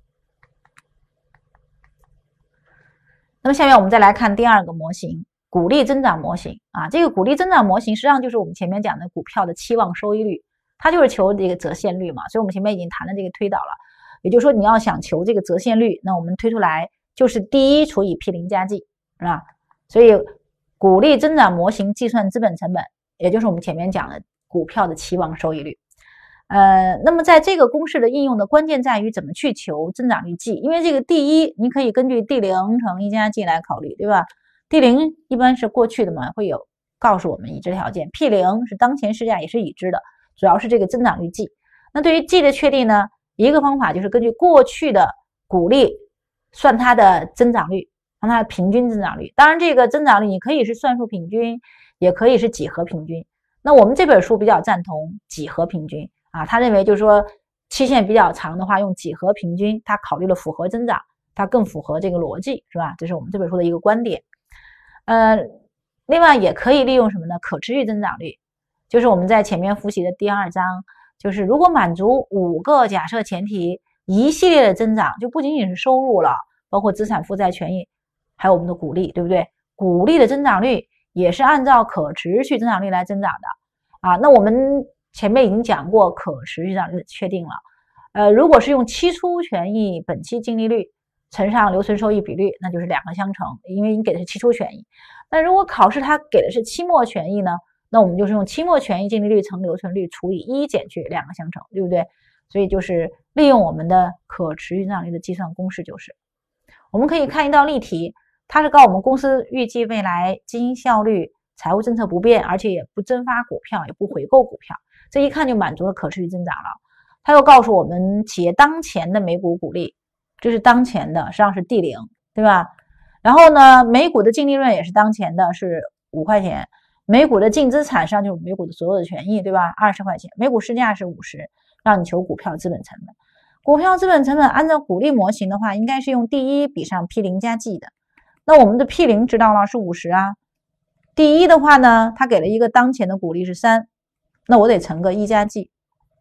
那么下面我们再来看第二个模型。股利增长模型啊，这个股利增长模型实际上就是我们前面讲的股票的期望收益率，它就是求这个折现率嘛，所以我们前面已经谈了这个推导了。也就是说你要想求这个折现率，那我们推出来就是第一除以 P 零 加 G， 是吧？所以股利增长模型计算资本成本，也就是我们前面讲的股票的期望收益率。呃，那么在这个公式的应用的关键在于怎么去求增长率 G， 因为这个第一你可以根据 D 零 乘一加 G 来考虑，对吧？D 零 一般是过去的嘛，会有告诉我们已知条件 ，P 零 是当前市价，也是已知的，主要是这个增长率 G。那对于 G 的确定呢，一个方法就是根据过去的股利算它的增长率，算它的平均增长率。当然，这个增长率你可以是算术平均，也可以是几何平均。那我们这本书比较赞同几何平均啊，他认为就是说期限比较长的话，用几何平均，他考虑了复合增长，它更符合这个逻辑，是吧？这是我们这本书的一个观点。呃，另外也可以利用什么呢？可持续增长率，就是我们在前面复习的第二章，就是如果满足五个假设前提，一系列的增长就不仅仅是收入了，包括资产负债权益，还有我们的股利，对不对？股利的增长率也是按照可持续增长率来增长的啊。那我们前面已经讲过可持续增长率的确定了，呃，如果是用期初权益本期净利率乘上留存收益比率，那就是两个相乘，因为你给的是期初权益。那如果考试它给的是期末权益呢，那我们就是用期末权益净利率乘留存率除以一减去两个相乘，对不对？所以就是利用我们的可持续增长率的计算公式，就是我们可以看一道例题，它是告诉我们公司预计未来经营效率、财务政策不变，而且也不增发股票，也不回购股票，这一看就满足了可持续增长了。它又告诉我们企业当前的每股股利，这是当前的，实际上是 D 零， 对吧？然后呢，每股的净利润也是当前的，是五块钱，每股的净资产实际上就是每股的所有的权益，对吧？二十块钱，每股市价是五十，让你求股票资本成本。股票资本成本按照股利模型的话，应该是用第一比上 P 零 加 G 的。那我们的 P 零 知道了是五十啊，第一的话呢，它给了一个当前的股利是三，那我得乘个一加 G。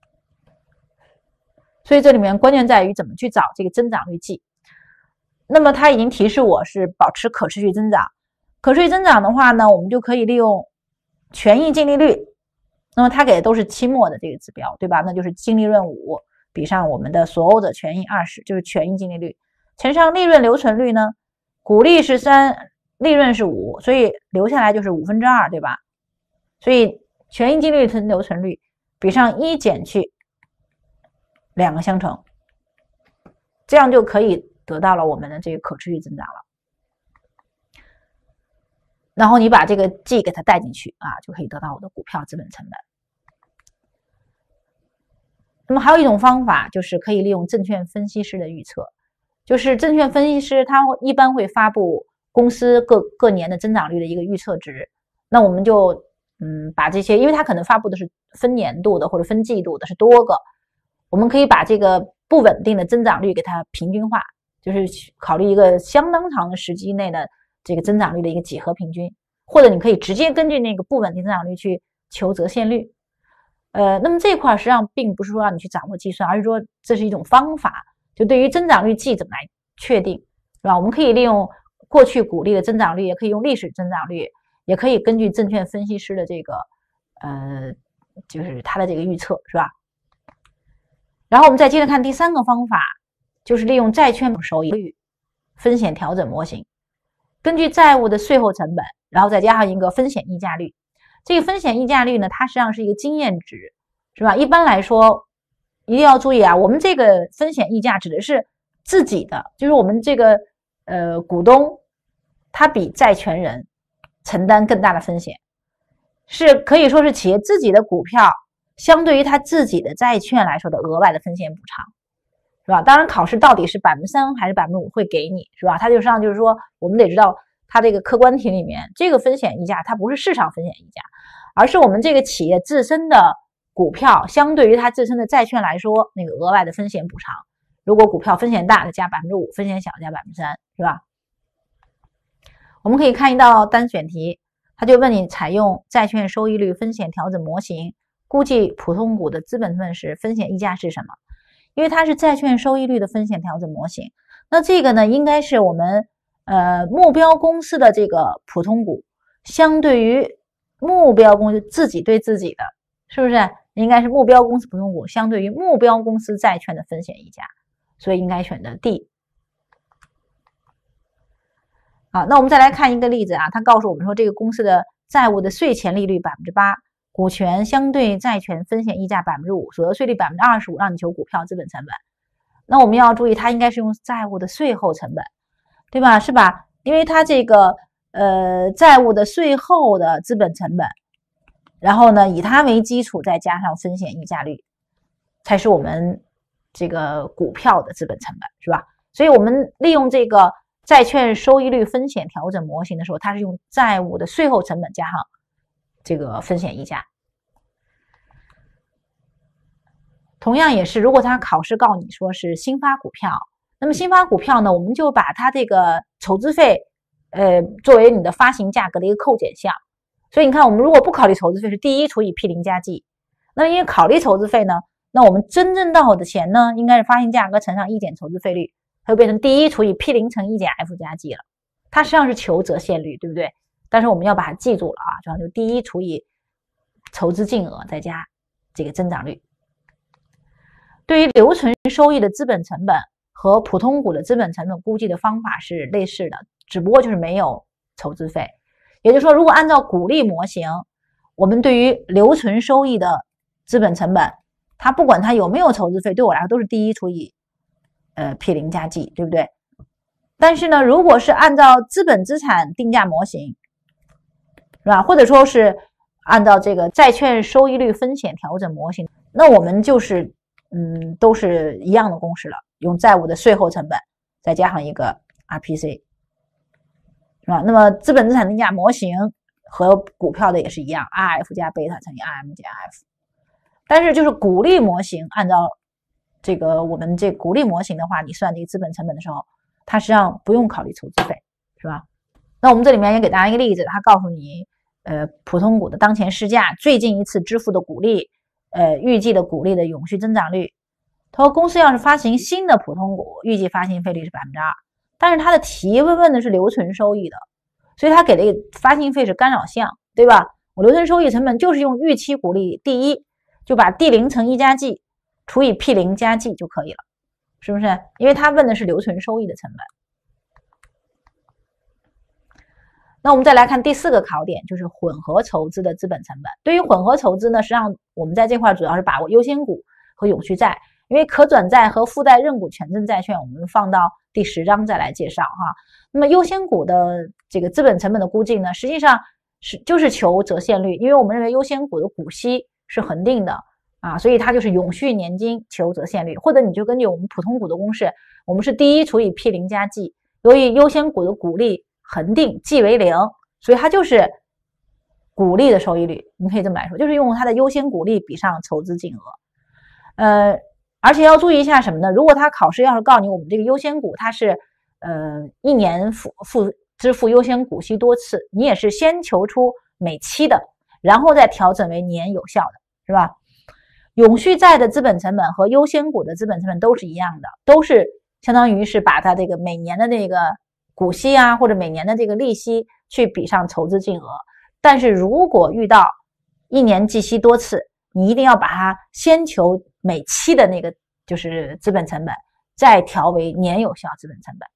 所以这里面关键在于怎么去找这个增长率 G。那么它已经提示我是保持可持续增长，可持续增长的话呢，我们就可以利用权益净利率，那么它给的都是期末的这个指标，对吧？那就是净利润五比上我们的所有的权益二十，就是权益净利率，乘上利润留存率呢，股利是三，利润是五，所以留下来就是五分之二，对吧？所以权益净利率乘留存率比上一减去两个相乘，这样就可以得到了我们的这个可持续增长了。然后你把这个 G 给它带进去啊，就可以得到我的股票资本成本。那么还有一种方法，就是可以利用证券分析师的预测，就是证券分析师他一般会发布公司各各年的增长率的一个预测值。那我们就嗯把这些，因为它可能发布的是分年度的或者分季度的，是多个，我们可以把这个不稳定的增长率给它平均化，就是考虑一个相当长的时期内的这个增长率的一个几何平均，或者你可以直接根据那个不稳定增长率去求折现率。呃，那么这块实际上并不是说让你去掌握计算，而是说这是一种方法，就对于增长率计怎么来确定，是吧？我们可以利用过去股利的增长率，也可以用历史增长率，也可以根据证券分析师的这个呃，就是他的这个预测，是吧？然后我们再接着看第三个方法，就是利用债券收益率风险调整模型，根据债务的税后成本，然后再加上一个风险溢价率。这个风险溢价率呢，它实际上是一个经验值，是吧？一般来说，一定要注意啊，我们这个风险溢价指的是自己的，就是我们这个呃股东，他比债权人承担更大的风险，是可以说是企业自己的股票相对于他自己的债券来说的额外的风险补偿，是吧？当然，考试到底是百分之三还是百分之五会给你，是吧？它就实际上就是说，我们得知道它这个客观题里面这个风险溢价，它不是市场风险溢价，而是我们这个企业自身的股票相对于它自身的债券来说那个额外的风险补偿。如果股票风险大，加百分之五；风险小，加百分之三，是吧？我们可以看一道单选题，他就问你采用债券收益率风险调整模型估计普通股的资本成本时，风险溢价是什么？因为它是债券收益率的风险调整模型，那这个呢，应该是我们呃目标公司的这个普通股相对于目标公司自己对自己的，是不是？应该是目标公司普通股相对于目标公司债券的风险溢价，所以应该选择 D。好，那我们再来看一个例子啊，他告诉我们说，这个公司的债务的税前利率 百分之八， 股权相对债权风险溢价 百分之五， 所得税率 百分之二十五， 让你求股票资本成本。那我们要注意，它应该是用债务的税后成本，对吧？是吧？因为它这个呃债务的税后的资本成本，然后呢以它为基础，再加上风险溢价率，才是我们这个股票的资本成本，是吧？所以我们利用这个债券收益率风险调整模型的时候，它是用债务的税后成本加上这个风险溢价。同样也是，如果他考试告你说是新发股票，那么新发股票呢，我们就把它这个筹资费呃作为你的发行价格的一个扣减项。所以你看，我们如果不考虑筹资费，是第一除以 P 零 加 G， 那因为考虑筹资费呢，那我们真正到手的钱呢，应该是发行价格乘上一减筹资费率，它就变成第一除以 P 零 乘一减 F 加 G 了。它实际上是求折现率，对不对？但是我们要把它记住了啊，这样就第一除以筹资净额再加这个增长率。对于留存收益的资本成本和普通股的资本成本估计的方法是类似的，只不过就是没有筹资费。也就是说，如果按照股利模型，我们对于留存收益的资本成本，它不管它有没有筹资费，对我来说都是第一除以呃 P 零 加 G， 对不对？但是呢，如果是按照资本资产定价模型，是吧？或者说是按照这个债券收益率风险调整模型，那我们就是嗯都是一样的公式了，用债务的税后成本再加上一个 R P C， 是吧？那么资本资产定价模型和股票的也是一样 ，R F 加贝塔乘以 R M 加 F。但是就是股利模型，按照这个我们这股利模型的话，你算这个资本成本的时候，它实际上不用考虑筹资费，是吧？那我们这里面也给大家一个例子，它告诉你，呃，普通股的当前市价、最近一次支付的股利、呃，预计的股利的永续增长率。他说，公司要是发行新的普通股，预计发行费率是 百分之二， 但是它的题问问的是留存收益的，所以它给的发行费是干扰项，对吧？我留存收益成本就是用预期股利第一，就把 D 零 乘一加 G 除以 P 零 加 G 就可以了，是不是？因为它问的是留存收益的成本。那我们再来看第四个考点，就是混合筹资的资本成本。对于混合筹资呢，实际上我们在这块主要是把握优先股和永续债，因为可转债和附带认股权证债券我们放到第十章再来介绍哈。那么优先股的这个资本成本的估计呢，实际上是就是求折现率，因为我们认为优先股的股息是恒定的啊，所以它就是永续年金求折现率，或者你就根据我们普通股的公式，我们是第一除以 P 零 加 G， 由于优先股的股利恒定即为零，所以它就是股利的收益率，你可以这么来说，就是用它的优先股利比上筹资净额。呃，而且要注意一下什么呢？如果他考试要是告诉你我们这个优先股它是呃一年付付支付优先股息多次，你也是先求出每期的，然后再调整为年有效的，是吧？永续债的资本成本和优先股的资本成本都是一样的，都是相当于是把它这个每年的那个股息啊，或者每年的这个利息去比上筹资净额。但是如果遇到一年计息多次，你一定要把它先求每期的那个就是资本成本，再调为年有效资本成本。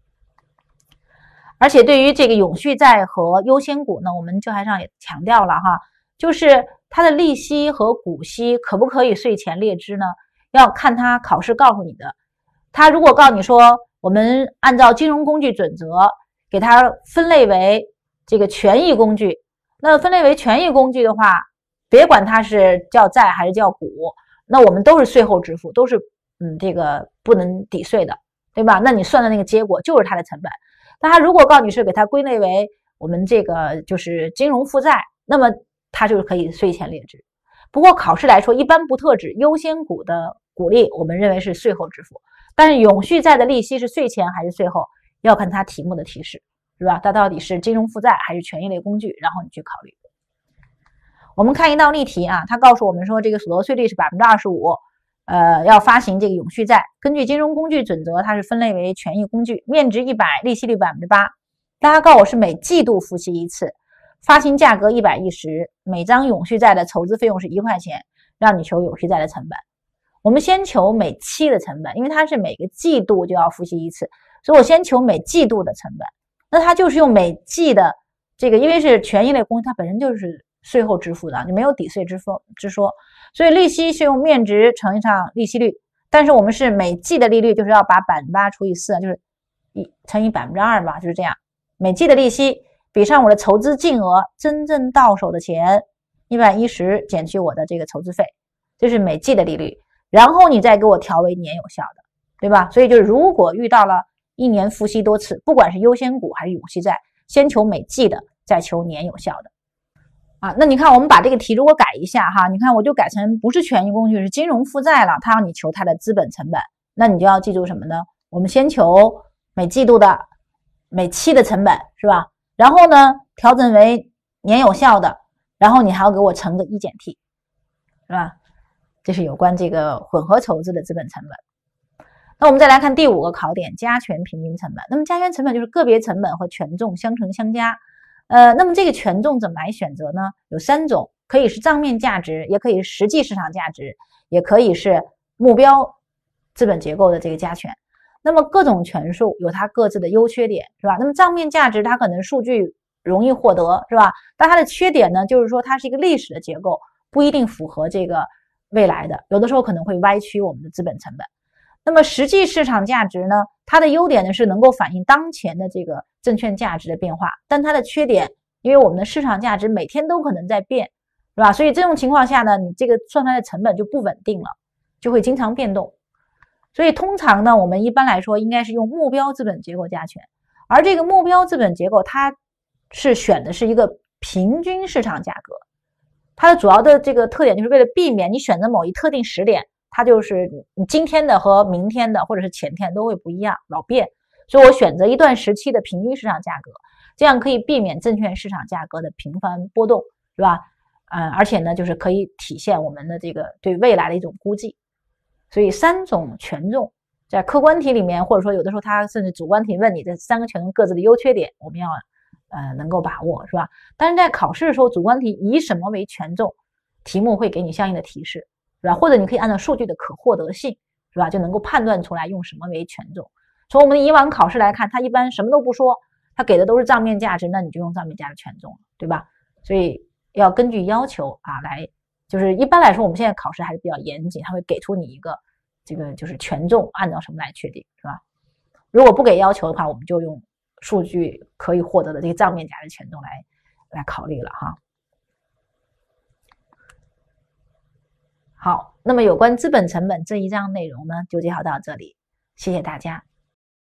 而且对于这个永续债和优先股呢，我们教材上也强调了哈，就是它的利息和股息可不可以税前列支呢？要看它考试告诉你的。它如果告诉你说，我们按照金融工具准则给它分类为这个权益工具，那分类为权益工具的话，别管它是叫债还是叫股，那我们都是税后支付，都是嗯这个不能抵税的，对吧？那你算的那个结果就是它的成本。但它如果告诉你是给它归类为我们这个就是金融负债，那么它就是可以税前列支。不过考试来说一般不特指优先股的股利，我们认为是税后支付，但是永续债的利息是税前还是税后，要看它题目的提示，是吧？它到底是金融负债还是权益类工具，然后你去考虑。我们看一道例题啊，它告诉我们说这个所得税率是 百分之二十五， 呃，要发行这个永续债，根据金融工具准则，它是分类为权益工具，面值一百，利息率 百分之八。 大家告诉我是每季度付息一次，发行价格一百一十，每张永续债的筹资费用是一块钱，让你求永续债的成本。我们先求每期的成本，因为它是每个季度就要付息一次，所以我先求每季度的成本。那它就是用每季的这个，因为是权益类工具，它本身就是税后支付的，就没有抵税之说之说，所以利息是用面值乘上利息率，但是我们是每季的利率，就是要把 百分之八 除以四，就是一乘以 百分之二 吧，就是这样。每季的利息比上我的筹资净额，真正到手的钱一百一十减去我的这个筹资费，这是每季的利率，然后你再给我调为年有效的，对吧？所以就是如果遇到了一年付息多次，不管是优先股还是永续债，先求每季的，再求年有效的啊。那你看我们把这个题如果改一下哈，你看我就改成不是权益工具，是金融负债了，它让你求它的资本成本，那你就要记住什么呢？我们先求每季度的每期的成本，是吧？然后呢调整为年有效的，然后你还要给我乘个一减 T， 是吧？这是有关这个混合筹资的资本成本。那我们再来看第五个考点，加权平均成本。那么加权成本就是个别成本和权重相乘相加。呃，那么这个权重怎么来选择呢？有三种，可以是账面价值，也可以是实际市场价值，也可以是目标资本结构的这个加权。那么各种权数有它各自的优缺点，是吧？那么账面价值它可能数据容易获得，是吧？但它的缺点呢，就是说它是一个历史的结构，不一定符合这个未来的，有的时候可能会歪曲我们的资本成本。那么实际市场价值呢，它的优点呢是能够反映当前的这个证券价值的变化，但它的缺点，因为我们的市场价值每天都可能在变，是吧？所以这种情况下呢，你这个算出来的成本就不稳定了，就会经常变动。所以通常呢，我们一般来说应该是用目标资本结构加权，而这个目标资本结构它是选的是一个平均市场价格，它的主要的这个特点就是为了避免你选择某一特定时点，它就是你今天的和明天的或者是前天都会不一样，老变，所以我选择一段时期的平均市场价格，这样可以避免证券市场价格的频繁波动，是吧？嗯，而且呢，就是可以体现我们的这个对未来的一种估计。所以三种权重在客观题里面，或者说有的时候它甚至主观题问你这三个权重各自的优缺点，我们要呃能够把握，是吧？但是在考试的时候，主观题以什么为权重，题目会给你相应的提示，是吧？或者你可以按照数据的可获得性，是吧，就能够判断出来用什么为权重。从我们以往考试来看，它一般什么都不说，它给的都是账面价值，那你就用账面价值权重，对吧？所以要根据要求啊来，就是一般来说我们现在考试还是比较严谨，它会给出你一个这个就是权重按照什么来确定，是吧？如果不给要求的话，我们就用数据可以获得的这个账面价值权重来来考虑了哈。好，那么有关资本成本这一章内容呢，就介绍到这里，谢谢大家。